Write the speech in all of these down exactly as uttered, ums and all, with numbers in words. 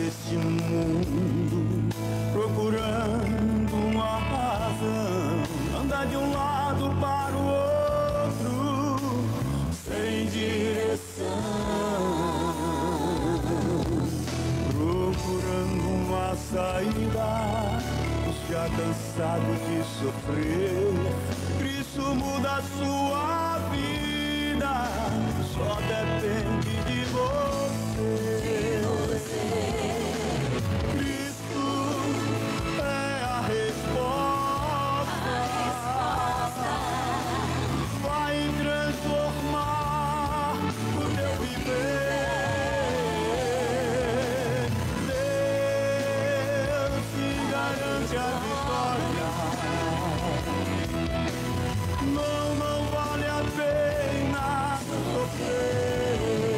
deste mundo, procurando uma razão, anda de um lado para o outro, sem direção, procurando uma saída, já cansado de sofrer. Cristo muda a sua vida, só depende de você. Cristo é a resposta, vai transformar o teu viver. Deus te garante a vitória. Não, não vale a pena sofrer.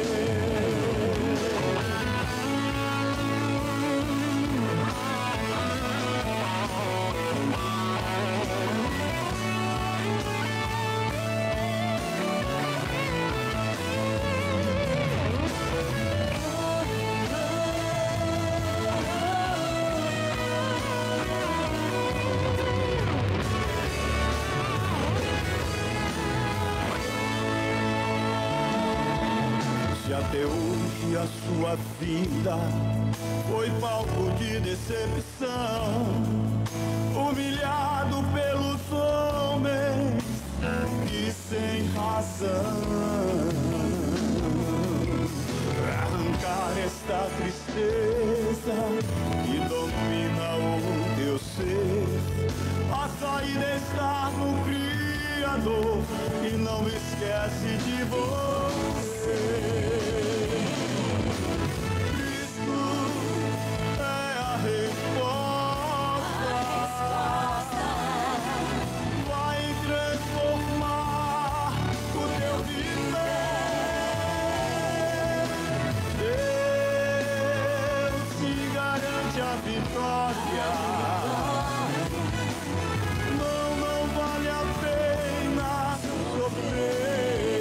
Se até hoje a sua vida foi palco de decepção, humilhado pelos homens e sem razão, arrancar esta tristeza que domina o teu ser, a saída está no Criador e não esquece de você. Cristo é a resposta, vai transformar o teu viver. Deus te garante a vitória. Não, não vale a pena sofrer.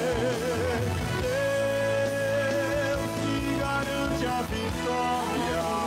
Vitória.